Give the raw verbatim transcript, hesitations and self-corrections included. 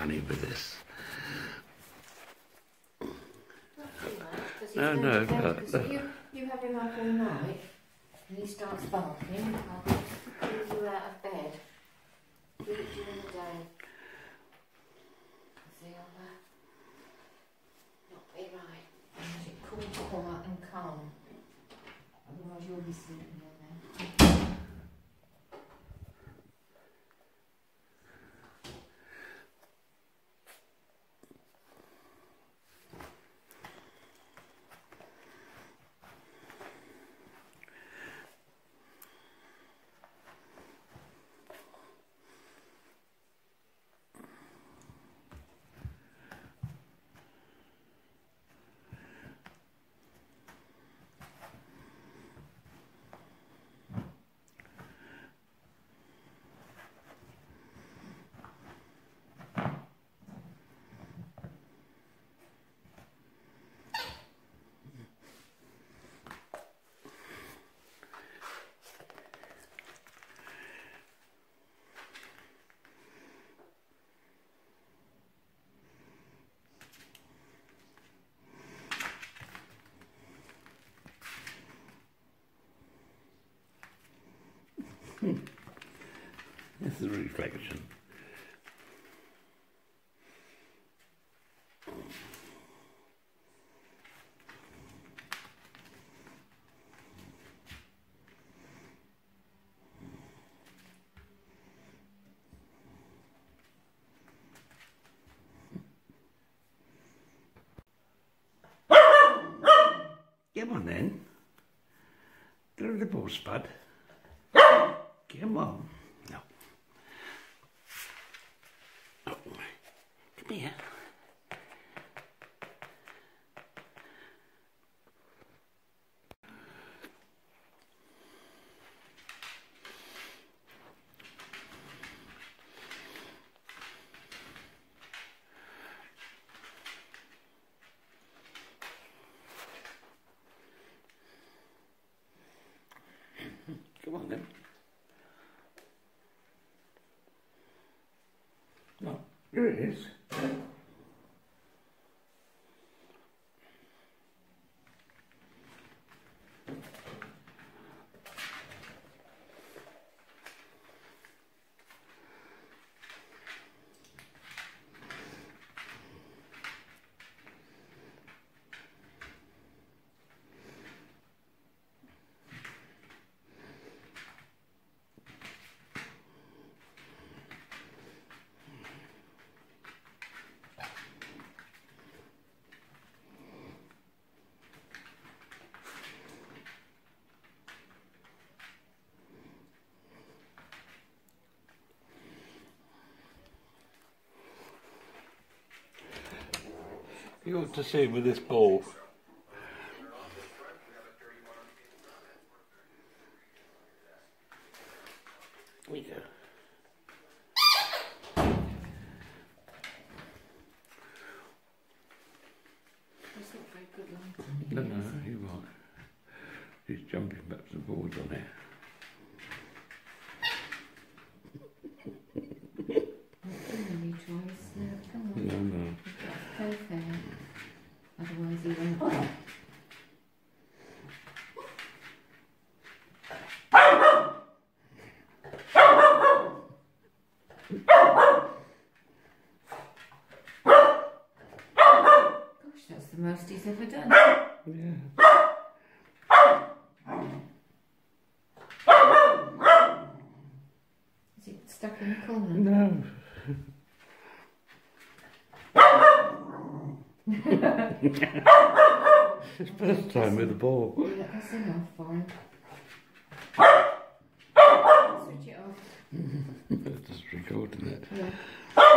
funny with this. No, no, but... Uh, you, you have him up all night, and he starts barking, I'll leave you out of bed. Do it during the day. See, I'll uh, not be right. Make it cool, quiet and calm. Otherwise you'll be sleeping in there. Hmm. This is a reflection. Come on then. Throw the ball, Spud. Come on. No. Oh, come here. Come on then. No, here it is. You ought to see him with this ball. Here we go. That's not very good lighting. No, no, he won't. He's jumping back to the boards on there. Any choice? No, come on. No, no. Go fair. Otherwise he won't. Gosh, that's the most he's ever done. Yeah. Is it stuck in the corner? No. It's his first time with the ball. Yeah, that's enough for him. Switch it off. Just recording it. Yeah.